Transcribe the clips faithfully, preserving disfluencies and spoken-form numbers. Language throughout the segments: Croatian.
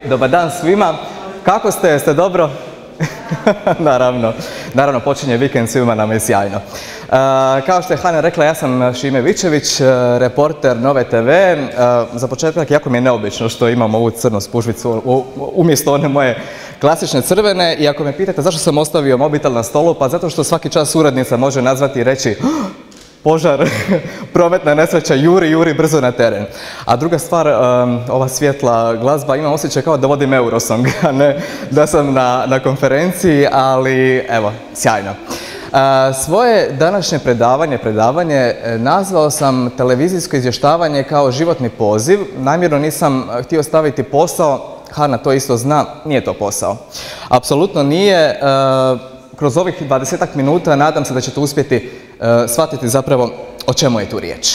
Dobar dan svima. Kako ste? Jeste dobro? Naravno. Naravno, počinje vikend, svima nam je sjajno. Uh, kao što je Hana rekla, ja sam Šime Vičević, uh, reporter Nove te ve. Uh, za početak, jako mi je neobično što imam ovu crnu spužvicu u, umjesto one moje klasične crvene. I ako me pitate zašto sam ostavio mobitel na stolu, pa zato što svaki čas urednica može nazvati i reći požar, prometna nesreća, juri, juri brzo na teren. A druga stvar, um, ova svjetla glazba, imam osjećaj kao da vodim Eurosong, a ne da sam na, na konferenciji, ali evo, sjajno. Uh, svoje današnje predavanje, predavanje nazvao sam televizijsko izvještavanje kao životni poziv. Namjerno nisam htio staviti posao, Hana to isto zna, nije to posao. Apsolutno nije. Uh, kroz ovih dvadesetak minuta nadam se da ćete uspjeti uh, shvatiti zapravo o čemu je tu riječ.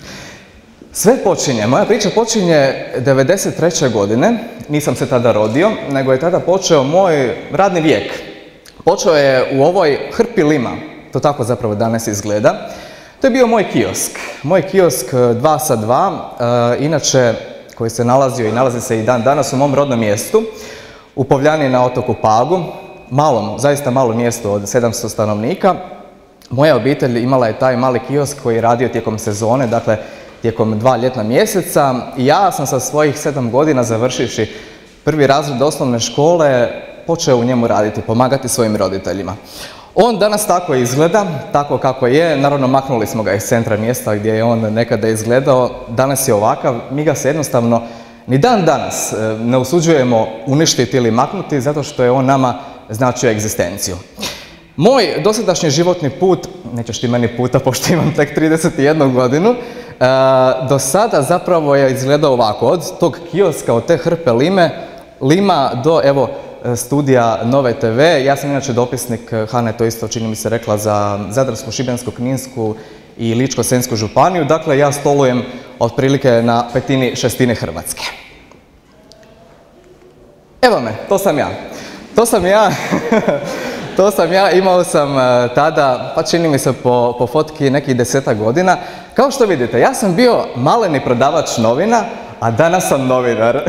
Sve počinje, moja priča počinje devedeset treće godine, nisam se tada rodio, nego je tada počeo moj radni vijek. Počeo je u ovoj hrpi lima, to tako zapravo danas izgleda. To je bio moj kiosk, moj kiosk dva sa dva, uh, inače koji se nalazio i nalazi se i dan danas u mom rodnom mjestu, u Povljani na otoku Pagu, malom, zaista malom mjestu od sedamsto stanovnika. Moja obitelj imala je taj mali kiosk koji je radio tijekom sezone, dakle tijekom dva ljetna mjeseca. I ja sam sa svojih sedam godina, završivši prvi razred osnovne škole, počeo u njemu raditi, pomagati svojim roditeljima. On danas tako izgleda, tako kako je. Naravno, maknuli smo ga iz centra mjesta gdje je on nekada izgledao. Danas je ovakav, mi ga se jednostavno ni dan danas ne usuđujemo uništiti ili maknuti, zato što je on nama značio egzistenciju. Moj dosadašnji životni put, nećeš ti meni puta pošto imam tek trideset jednu godinu, do sada zapravo je izgledao ovako, od tog kioska, od te hrpe lime, lima do evo studija Nove te ve. Ja sam inače dopisnik, Hana je to isto čini mi se rekla, za Zadarsku, Šibensku, Kninsku i Ličko-senjsku županiju. Dakle, ja stolujem otprilike na petini, šestini Hrvatske. Evo me, to sam ja. To sam ja. To sam ja, imao sam tada, pa čini mi se po, po fotki nekih desetak godina. Kao što vidite, ja sam bio maleni prodavač novina, a danas sam novinar.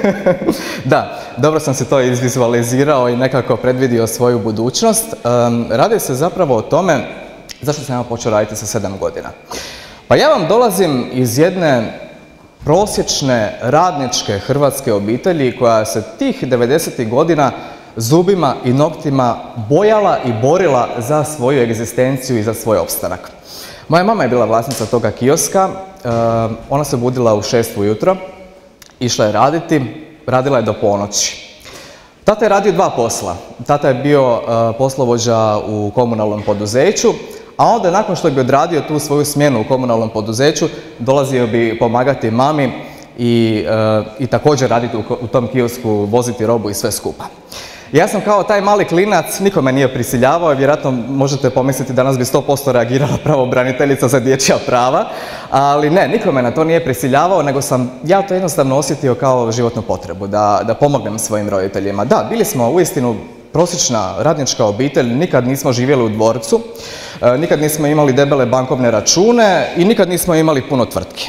Da, dobro sam se to izvizualizirao i nekako predvidio svoju budućnost. Um, radi se zapravo o tome zašto sam ja počeo raditi sa sedam godina. Pa ja vam dolazim iz jedne prosječne radničke hrvatske obitelji koja se tih devedesetih godina zubima i noktima bojala i borila za svoju egzistenciju i za svoj opstanak. Moja mama je bila vlasnica toga kioska, ona se budila u šest ujutro, išla je raditi, radila je do ponoći. Tata je radio dva posla. Tata je bio poslovođa u komunalnom poduzeću, a onda nakon što bi odradio tu svoju smjenu u komunalnom poduzeću, dolazio bi pomagati mami i, i također raditi u, u tom kiosku, voziti robu i sve skupa. Ja sam kao taj mali klinac, niko me nije prisiljavao, vjerojatno možete pomisliti danas bi sto posto reagirala pravobraniteljica za dječja prava, ali ne, niko me na to nije prisiljavao, nego sam ja to jednostavno osjetio kao životnu potrebu, da, da pomognem svojim roditeljima. Da, bili smo uistinu prosječna radnička obitelj, nikad nismo živjeli u dvorcu, nikad nismo imali debele bankovne račune i nikad nismo imali puno tvrtki.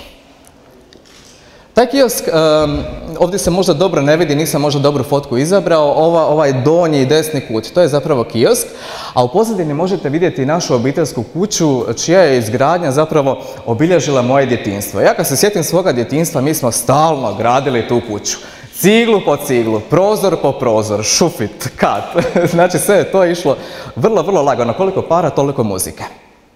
Taj kiosk, um, ovdje se možda dobro ne vidi, nisam možda dobru fotku izabrao, ova, ovaj donji i desni kut, to je zapravo kiosk, a u pozadini možete vidjeti našu obiteljsku kuću čija je izgradnja zapravo obilježila moje djetinjstvo. Ja kad se sjetim svoga djetinjstva, mi smo stalno gradili tu kuću. Ciglu po ciglu, prozor po prozor, šufit, kat, znači sve je to išlo vrlo, vrlo lagano, koliko para, toliko muzike.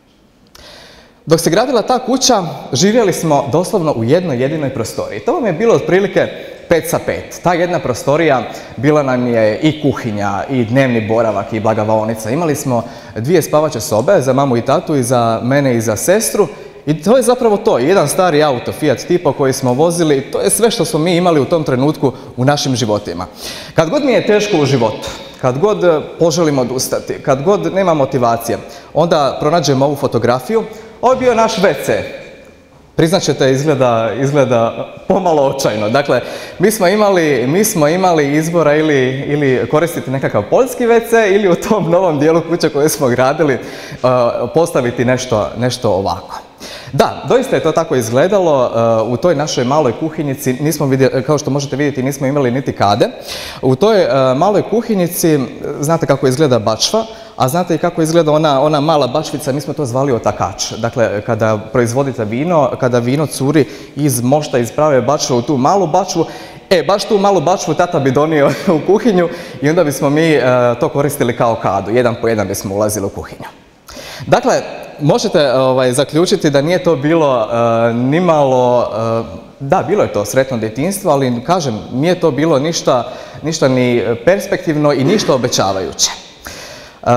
Dok se gradila ta kuća, živjeli smo doslovno u jednoj jedinoj prostoriji. To vam je bilo otprilike pet sa pet. Ta jedna prostorija bila nam je i kuhinja, i dnevni boravak, i blagavaonica. Imali smo dvije spavaće sobe, za mamu i tatu, i za mene i za sestru. I to je zapravo to, jedan stari auto, Fiat Tipo koji smo vozili, to je sve što smo mi imali u tom trenutku u našim životima. Kad god mi je teško u životu, kad god poželim odustati, kad god nema motivacije, onda pronađemo ovu fotografiju. Ovo je bio naš ve ce. Priznat ćete, izgleda, izgleda pomalo očajno. Dakle, mi smo imali, mi smo imali izbora ili, ili koristiti nekakav poljski ve ce ili u tom novom dijelu kuće koje smo gradili uh, postaviti nešto, nešto ovako. Da, doista je to tako izgledalo. U toj našoj maloj kuhinjici, nismo vidjeli, kao što možete vidjeti, nismo imali niti kade. U toj maloj kuhinjici, znate kako izgleda bačva, a znate i kako izgleda ona, ona mala bačvica, mi smo to zvali otakač. Dakle, kada proizvodite vino, kada vino curi iz mošta, iz prave bačve u tu malu bačvu, e, baš tu malu bačvu tata bi donio u kuhinju i onda bismo mi e, to koristili kao kadu. Jedan po jedan bismo ulazili u kuhinju. Dakle, možete ovaj, zaključiti da nije to bilo e, nimalo, e, da, bilo je to sretno djetinjstvo, ali kažem, nije to bilo ništa, ništa ni perspektivno i ništa obećavajuće. E,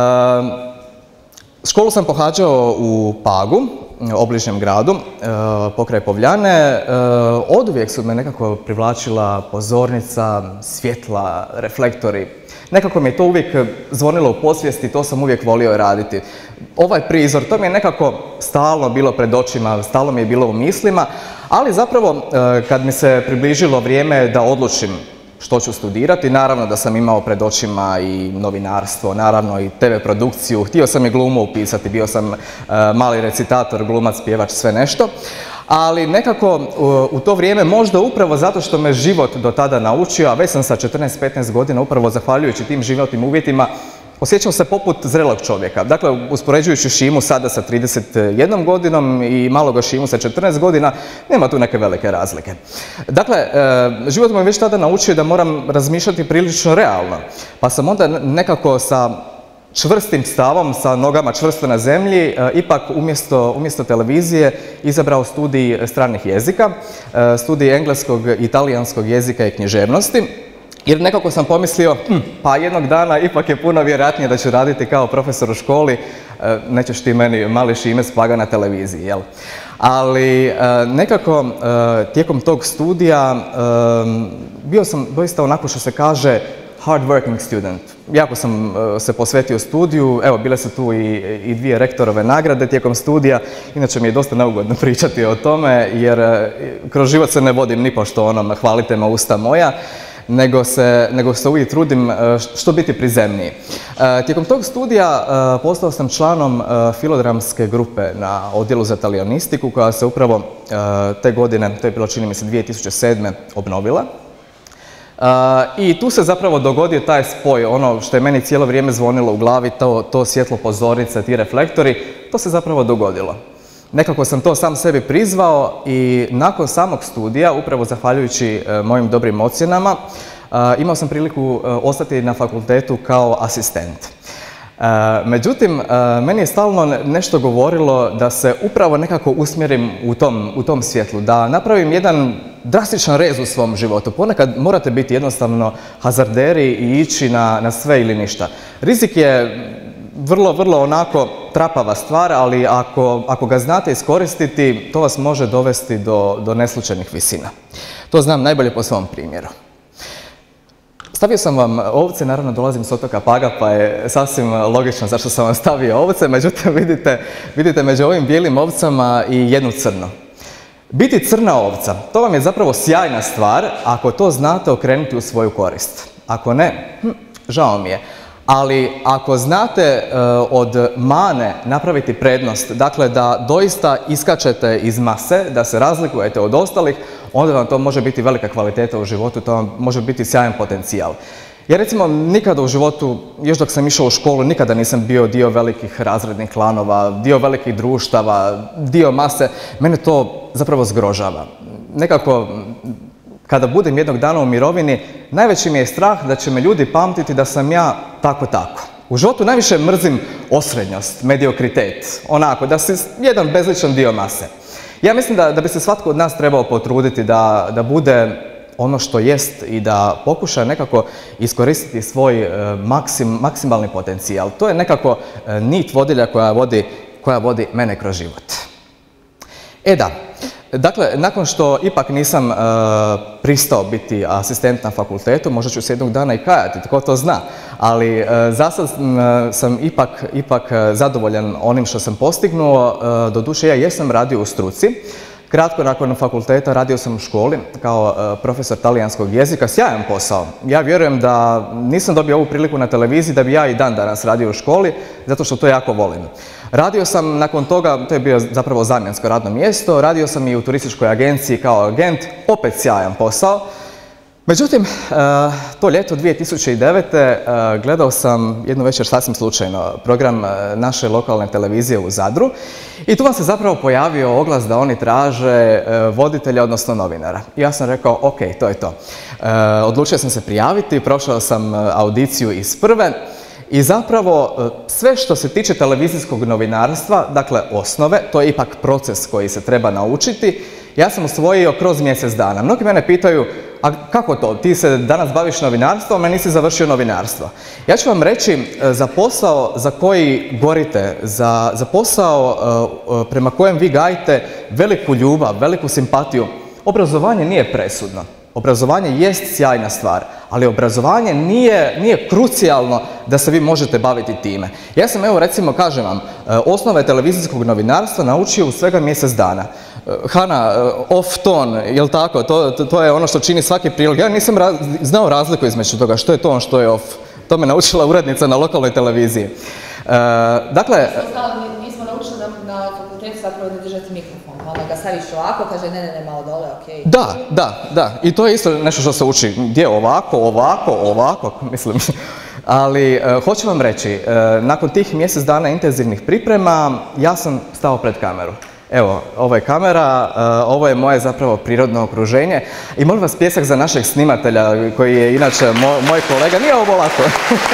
školu sam pohađao u Pagu, obližnjem gradu, e, pokraj Povljane. E, oduvijek su me nekako privlačila pozornica, svjetla, reflektori. Nekako mi je to uvijek zvonilo u podsvijesti, to sam uvijek volio raditi. Ovaj prizor, to mi je nekako stalno bilo pred očima, stalno mi je bilo u mislima, ali zapravo e, kad mi se približilo vrijeme da odlučim što ću studirati, naravno da sam imao pred očima i novinarstvo, naravno i te ve produkciju, htio sam i glumu upisati, bio sam e, mali recitator, glumac, pjevač, sve nešto. Ali nekako u, u to vrijeme, možda upravo zato što me život do tada naučio, a već sam sa četrnaest petnaest godina, upravo zahvaljujući tim životnim uvjetima, osjećao se poput zrelog čovjeka. Dakle, uspoređujući Šimu sada sa trideset jednom godinom i maloga Šimu sa četrnaest godina, nema tu neke velike razlike. Dakle, e, život me već tada naučio da moram razmišljati prilično realno, pa sam onda nekako sa čvrstim stavom, sa nogama čvrsto na zemlji, e, ipak umjesto, umjesto televizije izabrao studij stranih jezika, e, studij engleskog i talijanskog jezika i književnosti. Jer nekako sam pomislio, hm, pa jednog dana ipak je puno vjerojatnije da ću raditi kao profesor u školi, e, nećeš ti meni mali Šime s Paga na televiziji, jel? Ali e, nekako e, tijekom tog studija e, bio sam doista onako što se kaže hard working student. Jako sam e, se posvetio studiju, evo bile su tu i, i dvije rektorove nagrade tijekom studija, inače mi je dosta neugodno pričati o tome jer e, kroz život se ne vodim nipošto onom hvalite me usta moja, nego se, nego se uvijek trudim što biti prizemniji. Tijekom tog studija postao sam članom filodramske grupe na odjelu za talijanistiku koja se upravo te godine, to je bilo čini mi se dvije tisuće sedme, obnovila. I tu se zapravo dogodio taj spoj, ono što je meni cijelo vrijeme zvonilo u glavi, to, to svjetlo pozornice, ti reflektori, to se zapravo dogodilo. Nekako sam to sam sebi prizvao i nakon samog studija, upravo zahvaljujući e, mojim dobrim ocjenama, e, imao sam priliku e, ostati na fakultetu kao asistent. E, međutim, e, meni je stalno nešto govorilo da se upravo nekako usmjerim u tom, u tom svjetlu, da napravim jedan drastičan rez u svom životu. Ponekad morate biti jednostavno hazarderi i ići na, na sve ili ništa. Rizik je vrlo, vrlo onako trapava stvar, ali ako, ako ga znate iskoristiti, to vas može dovesti do, do neslučajnih visina. To znam najbolje po svom primjeru. Stavio sam vam ovce, naravno dolazim s otoka Paga, pa je sasvim logično zašto sam vam stavio ovce, međutim vidite, vidite među ovim bijelim ovcama i jednu crnu. Biti crna ovca, to vam je zapravo sjajna stvar ako to znate okrenuti u svoju korist. Ako ne, hm, žao mi je. Ali ako znate uh, od mane napraviti prednost, dakle da doista iskačete iz mase, da se razlikujete od ostalih, onda vam to može biti velika kvaliteta u životu, to vam može biti sjajan potencijal. Ja recimo nikada u životu, još dok sam išao u školu, nikada nisam bio dio velikih razrednih klanova, dio velikih društava, dio mase, mene to zapravo zgrožava. Nekako, kada budem jednog dana u mirovini, najveći mi je strah da će me ljudi pamtiti da sam ja tako tako. U životu najviše mrzim osrednjost, mediokritet, onako, da si jedan bezličan dio mase. Ja mislim da, da bi se svatko od nas trebao potruditi da, da bude ono što jest i da pokuša nekako iskoristiti svoj e, maksim, maksimalni potencijal. To je nekako e, nit vodilja koja vodi, koja vodi mene kroz život. E da. Dakle, nakon što ipak nisam e, pristao biti asistent na fakultetu, možda ću se jednog dana i kajati, tko to zna, ali e, za sad e, sam ipak, ipak zadovoljan onim što sam postignuo, e, doduše ja jesam radio u struci, Kratko nakon fakulteta radio sam u školi kao profesor talijanskog jezika, sjajan posao. Ja vjerujem da nisam dobio ovu priliku na televiziji da bi ja i dan danas radio u školi, zato što to jako volim. Radio sam nakon toga, to je bio zapravo zamjensko radno mjesto, radio sam i u turističkoj agenciji kao agent, opet sjajan posao. Međutim, to ljeto dvije tisuće devete. gledao sam jednu večer sasvim slučajno program naše lokalne televizije u Zadru i tu vam se zapravo pojavio oglas da oni traže voditelja, odnosno novinara. I ja sam rekao, ok, to je to. Odlučio sam se prijaviti, prošao sam audiciju iz prve i zapravo sve što se tiče televizijskog novinarstva, dakle osnove, to je ipak proces koji se treba naučiti, ja sam usvojio kroz mjesec dana. Mnogi mene pitaju, a kako to, ti se danas baviš novinarstvom, a nisi završio novinarstvo. Ja ću vam reći, za posao za koji gorite, za, za posao uh, prema kojem vi gajite veliku ljubav, veliku simpatiju, obrazovanje nije presudno. Obrazovanje jest sjajna stvar, ali obrazovanje nije, nije krucijalno da se vi možete baviti time. Ja sam, evo recimo, kažem vam, osnove televizijskog novinarstva naučio u svega mjesec dana. Hana, off ton, jel tako? To, to, to je ono što čini svaki prilog. Ja nisam raz, znao razliku između toga što je to, što je off. To me naučila urednica na lokalnoj televiziji. E, dakle... Nismo naučili na, na fakultetu zapravo da držati mikrofon, pa onda ga staviš ovako, kaže ne, ne, ne, malo dole, okej. Da, da, da. I to je isto nešto što se uči. Gdje ovako, ovako, ovako, mislim. Ali e, hoću vam reći, e, nakon tih mjesec dana intenzivnih priprema, ja sam stao pred kameru. Evo, ovo je kamera, uh, ovo je moje zapravo prirodno okruženje i molim vas pljesak za našeg snimatelja koji je inače mo moj kolega. Nije ovo lako.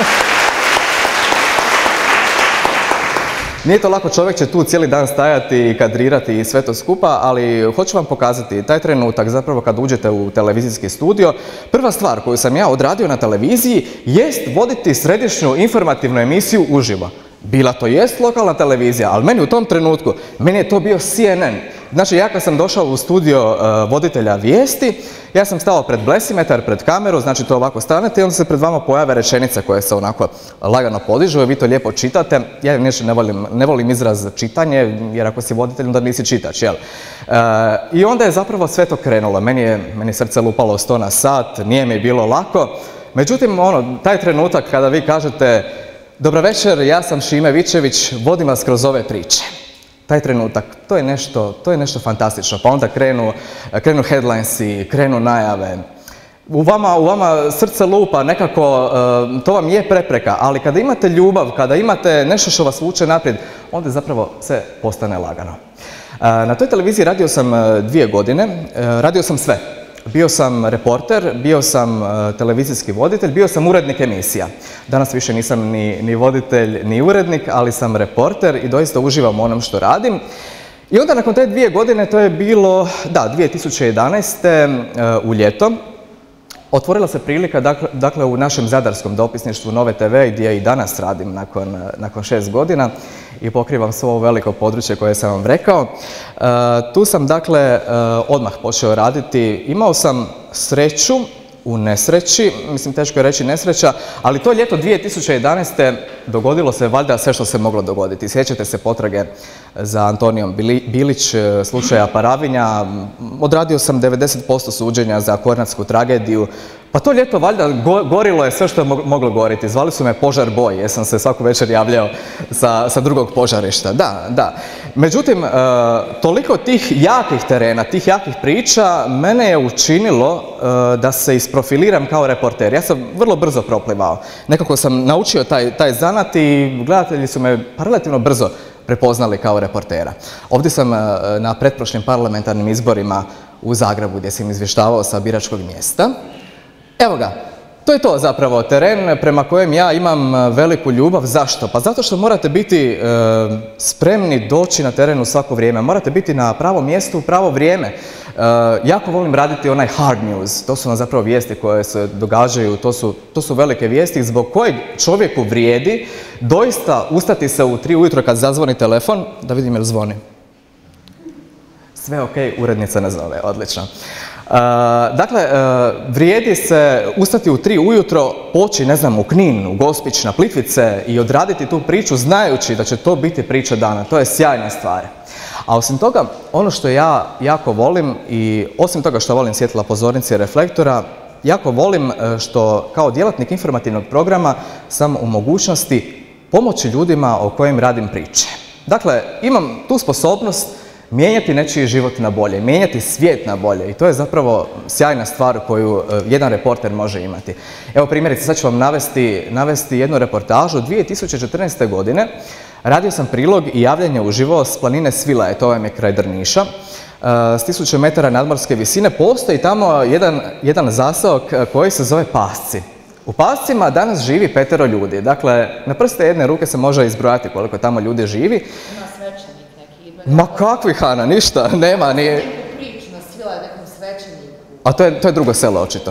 Nije to lako, čovjek će tu cijeli dan stajati i kadrirati i sve to skupa, ali hoću vam pokazati taj trenutak zapravo kad uđete u televizijski studio. Prva stvar koju sam ja odradio na televiziji jest voditi središnju informativnu emisiju uživo. Bila to jest lokalna televizija, ali meni u tom trenutku, meni je to bio C N N. Znači, ja kad sam došao u studio uh, voditelja vijesti, ja sam stao pred blesimetar, pred kameru, znači to ovako stanete i onda se pred vama pojave rečenice koje se onako lagano podižu i vi to lijepo čitate. Ja nešto ne volim, ne volim izraz čitanje, jer ako si voditelj onda nisi čitač, jel? Uh, I onda je zapravo sve to krenulo. Meni je, meni srce lupalo sto na sat, nije mi bilo lako. Međutim, ono, taj trenutak kada vi kažete dobro večer, ja sam Šime Vičević, vodim vas kroz ove priče. Taj trenutak, to je nešto, to je nešto fantastično. Pa onda krenu, krenu headlinesi, krenu najave. U vama, u vama srce lupa, nekako, to vam je prepreka, ali kada imate ljubav, kada imate nešto što vas vuče naprijed, onda zapravo sve postane lagano. Na toj televiziji radio sam dvije godine, radio sam sve. Bio sam reporter, bio sam uh, televizijski voditelj, bio sam urednik emisija. Danas više nisam ni, ni voditelj, ni urednik, ali sam reporter i doista uživam u onom što radim. I onda nakon te dvije godine, to je bilo, da, dvije tisuće jedanaeste. Uh, u ljeto, otvorila se prilika, dakle, dakle u našem zadarskom dopisništvu Nove te ve, gdje i danas radim nakon, nakon šest godina i pokrivam svo ovo veliko područje koje sam vam rekao. Uh, tu sam, dakle, uh, odmah počeo raditi. Imao sam sreću u nesreći, mislim teško je reći nesreća, ali to ljeto dvije tisuće jedanaeste. dogodilo se valjda sve što se moglo dogoditi. Sjećate se potrage za Antonijom Bilić, slučaja Paravinja, odradio sam devedeset posto suđenja za Kornatsku tragediju, pa to ljeto valjda go, gorilo je sve što je moglo goriti. Zvali su me Požar boj, jer sam se svaku večer javljao sa, sa drugog požarišta. Da, da. Međutim, e, toliko tih jakih terena, tih jakih priča, mene je učinilo e, da se isprofiliram kao reporter. Ja sam vrlo brzo proplivao. Nekako sam naučio taj, taj zanat i gledatelji su me relativno brzo prepoznali kao reportera. Ovdje sam e, na pretprošlim parlamentarnim izborima u Zagrebu, gdje sam izvještavao sa biračkog mjesta. Evo ga, to je to zapravo, teren prema kojem ja imam veliku ljubav. Zašto? Pa zato što morate biti e, spremni doći na teren u svako vrijeme. Morate biti na pravom mjestu u pravo vrijeme. E, jako volim raditi onaj hard news. To su vam zapravo vijesti koje se događaju, to su, to su velike vijesti zbog kojeg čovjeku vrijedi doista ustati se u tri ujutro kad zazvoni telefon, da vidim jel zvoni. Sve ok, urednica ne zove, odlično. Uh, dakle, uh, vrijedi se ustati u tri ujutro, poći, ne znam, u Knin, u Gospić, na Plitvice i odraditi tu priču znajući da će to biti priča dana. To je sjajna stvar. A osim toga, ono što ja jako volim i osim toga što volim svjetla, pozornice i reflektora, jako volim što kao djelatnik informativnog programa sam u mogućnosti pomoći ljudima o kojim radim priče. Dakle, imam tu sposobnost mijenjati nečiji život na bolje, mijenjati svijet na bolje i to je zapravo sjajna stvar koju jedan reporter može imati. Evo primjerice, sad ću vam navesti, navesti jednu reportažu. dvije tisuće četrnaeste. godine radio sam prilog i javljanje uživo s planine Svilaje, to vam je kraj Drniša, s tisuću metara nadmorske visine. Postoji tamo jedan, jedan zaseok koji se zove Pasci. U Pascima danas živi petero ljudi, dakle na prste jedne ruke se može izbrojati koliko tamo ljudi živi. Ima svećenik neki. Ma kakvi, Hana, ništa, nema ni... Neku priču na Svilaj, nekom svećeniku. A to je, to je drugo selo, očito.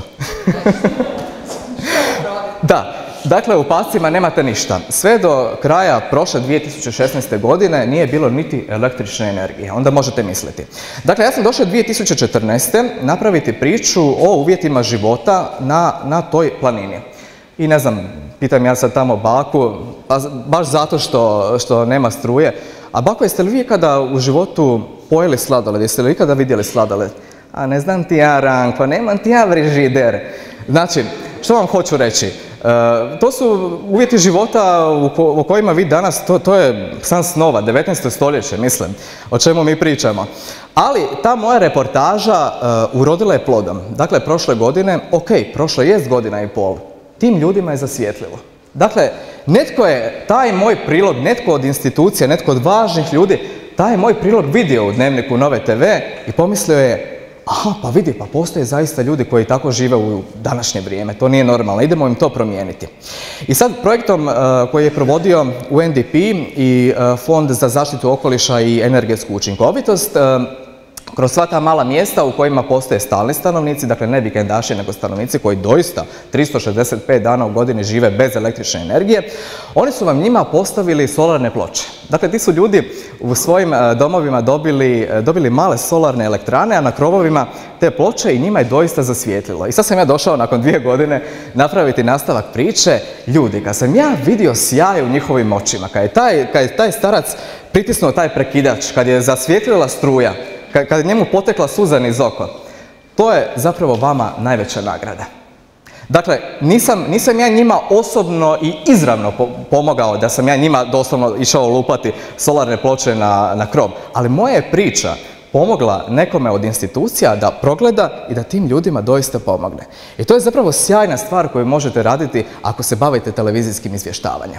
Da, dakle u Pascima nemate ništa. Sve do kraja prošle dvije tisuće šesnaeste. godine nije bilo niti električne energije, onda možete misliti. Dakle, ja sam došao dvije tisuće četrnaeste. napraviti priču o uvjetima života na, na toj planini. I ne znam, pitam ja sad tamo baku, pa baš zato što, što nema struje. A bako, jeste li vi ikada u životu pojeli sladoled? Jeste li ikada vidjeli sladoled? A ne znam ti ja, Ranko, nemam ti ja frižider. Znači, što vam hoću reći? E, to su uvjeti života u, ko, u kojima vi danas, to, to je san snova, devetnaesto. stoljeće, mislim, o čemu mi pričamo. Ali ta moja reportaža e, urodila je plodom. Dakle, prošle godine, ok, prošla jest godina i pol, tim ljudima je zasvijetlilo. Dakle, netko je taj moj prilog, netko od institucija, netko od važnih ljudi, taj moj prilog vidio u Dnevniku Nove te ve i pomislio je, aha, pa vidi, pa postoje zaista ljudi koji tako žive u današnje vrijeme, to nije normalno, idemo im to promijeniti. I sad projektom uh, koji je provodio U N D P i uh, Fond za zaštitu okoliša i energetsku učinkovitost, uh, kroz sva ta mala mjesta u kojima postoje stalni stanovnici, dakle ne vikendaši, nego stanovnici koji doista tristo šezdeset pet dana u godini žive bez električne energije, oni su vam njima postavili solarne ploče. Dakle, ti su ljudi u svojim domovima dobili, dobili male solarne elektrane, a na krovovima te ploče i njima je doista zasvijetlilo. I sad sam ja došao nakon dvije godine napraviti nastavak priče. Ljudi, kad sam ja vidio sjaj u njihovim očima, kad je taj, kad je taj starac pritisnuo taj prekidač, kad je zasvijetlila struja, kad je njemu potekla suza niz oko, to je zapravo vama najveća nagrada. Dakle, nisam, nisam ja njima osobno i izravno pomogao da sam ja njima doslovno išao lupati solarne ploče na, na krov, ali moja je priča pomogla nekome od institucija da progleda i da tim ljudima doista pomogne. I to je zapravo sjajna stvar koju možete raditi ako se bavite televizijskim izvještavanjem.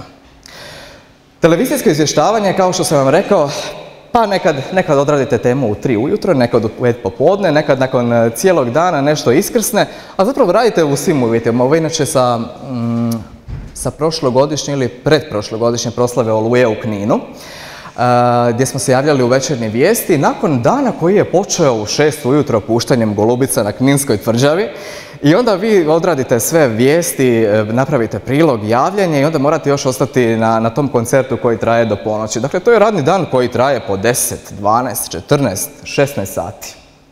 Televizijsko izvještavanje, kao što sam vam rekao, pa nekad, nekad odradite temu u tri ujutro, nekad u pet popodne, nekad nakon cijelog dana nešto iskrsne, a zapravo radite u svim uvjetima. Ovo inače sa, mm, sa prošlogodišnje ili predprošlogodišnje proslave Oluje u Kninu, uh, gdje smo se javljali u Večernje vijesti, nakon dana koji je počeo u šest ujutro puštanjem golubica na Kninskoj tvrđavi. I onda vi odradite sve vijesti, napravite prilog, javljanje i onda morate još ostati na, na tom koncertu koji traje do ponoći. Dakle, to je radni dan koji traje po deset, dvanaest, četrnaest, šesnaest sati.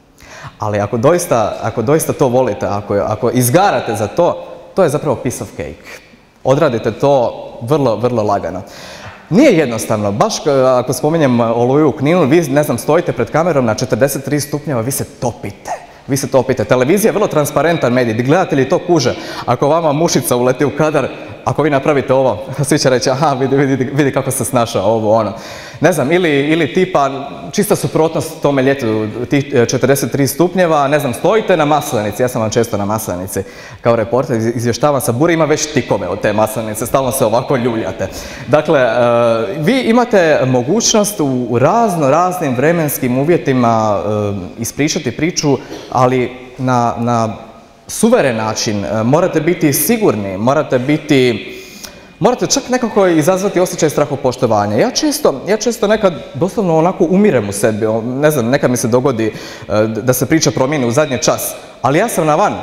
Ali ako doista, ako doista to volite, ako, ako izgarate za to, to je zapravo piece of cake. Odradite to vrlo, vrlo lagano. Nije jednostavno, baš ako spominjem Oluju u Kninu, vi, ne znam, stojite pred kamerom na četrdeset tri stupnjeva, vi se topite. Vi se topite. Televizija je vrlo transparentan medij, gledatelji to kuže. Ako vama mušica uleti u kadar, ako vi napravite ovo, svi će reći, aha, vidi, vidi, vidi kako se snašao ovo, ono. Ne znam, ili, ili tipa, čista suprotnost tome ljetu, tih četrdeset tri stupnjeva, ne znam, stojite na Maslenici, ja sam vam često na Maslenici, kao reporter, izvještavam sa bure, ima već tikove od te Maslenice, stalno se ovako ljuljate. Dakle, uh, vi imate mogućnost u razno raznim vremenskim uvjetima uh, ispričati priču, ali na, na suveren način, morate biti sigurni, morate biti, morate čak nekako izazvati osjećaj strahopoštovanja. Ja često, ja često nekad doslovno onako umirem u sebi, ne znam, nekad mi se dogodi da se priča promijeni u zadnji čas, ali ja sam na van.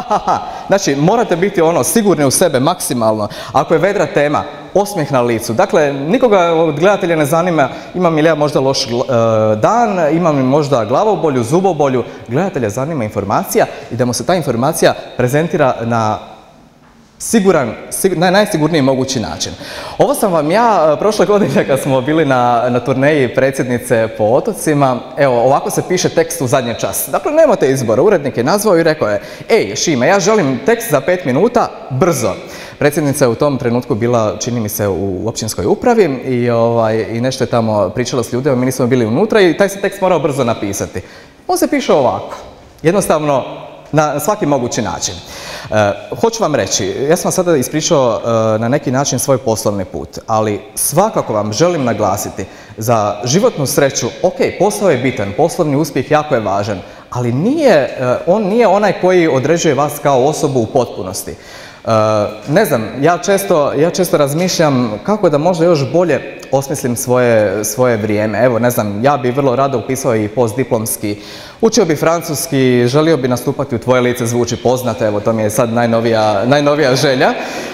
Znači, morate biti ono, sigurni u sebe maksimalno. Ako je vedra tema, osmijeh na licu. Dakle, nikoga od gledatelja ne zanima imam li ja možda loš uh, dan, imam li možda glavobolju, zubobolju. Gledatelja zanima informacija i da mu se ta informacija prezentira na Siguran, sigur, na najsigurniji mogući način. Ovo sam vam ja prošle godine kad smo bili na, na turneji predsjednice po otocima, evo ovako se piše tekst u zadnji čas. Dakle, nemate izbora, urednik je nazvao i rekao je: ej Šime, ja želim tekst za pet minuta, brzo. Predsjednica je u tom trenutku bila, čini mi se, u općinskoj upravi i, ovaj, i nešto je tamo pričala s ljudima, mi nismo bili unutra i taj se tekst morao brzo napisati. On se piše ovako, jednostavno na svaki mogući način. E, hoću vam reći, ja sam sada ispričao e, na neki način svoj poslovni put, ali svakako vam želim naglasiti za životnu sreću, ok, posao je bitan, poslovni uspjeh jako je važan, ali nije, e, on nije onaj koji određuje vas kao osobu u potpunosti. Uh, ne znam, ja često, ja često razmišljam kako da možda još bolje osmislim svoje, svoje vrijeme. Evo, ne znam, ja bi vrlo rado upisao i postdiplomski, učio bi francuski, želio bi nastupati u Tvoje lice zvuči poznato, evo, to mi je sad najnovija, najnovija želja.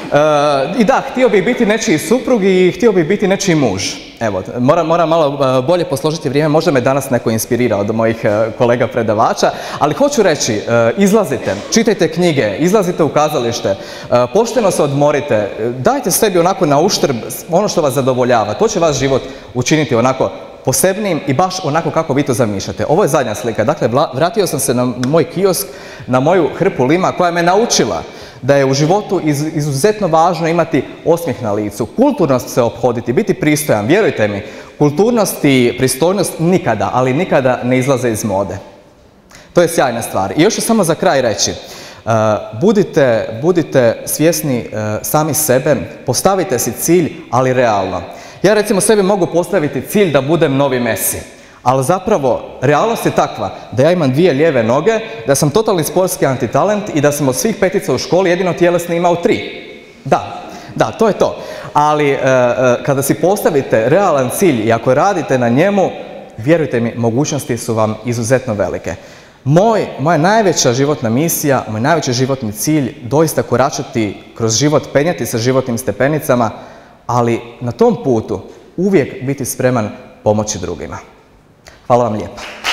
Uh, I da, htio bih biti nečiji suprug i htio bih biti nečiji muž. Evo, moram, moram malo bolje posložiti vrijeme, možda me danas neko inspirira od mojih kolega predavača, ali hoću reći, izlazite, čitajte knjige, izlazite u kazalište, pošteno se odmorite, dajte sebi onako na uštrb ono što vas zadovoljava, to će vaš život učiniti onako posebnim i baš onako kako vi to zamišljate. Ovo je zadnja slika, dakle vratio sam se na moj kiosk, na moju hrpu lima koja me naučila da je u životu izuzetno važno imati osmijeh na licu, kulturnost se ophoditi, biti pristojan, vjerujte mi, kulturnost i pristojnost nikada, ali nikada ne izlaze iz mode. To je sjajna stvar. I još ću samo za kraj reći, uh, budite, budite svjesni uh, sami sebe, postavite si cilj, ali realno. Ja recimo sebi mogu postaviti cilj da budem novi Messi. Ali zapravo, realnost je takva da ja imam dvije lijeve noge, da sam totalni sportski antitalent i da sam od svih petica u školi jedino tjelesni imao tri. Da, da, to je to. Ali e, e, kada si postavite realan cilj i ako radite na njemu, vjerujte mi, mogućnosti su vam izuzetno velike. Moj, moja najveća životna misija, moj najveći životni cilj, doista koračati kroz život, penjati sa životnim stepenicama, ali na tom putu uvijek biti spreman pomoći drugima. Hvala vam lijepa.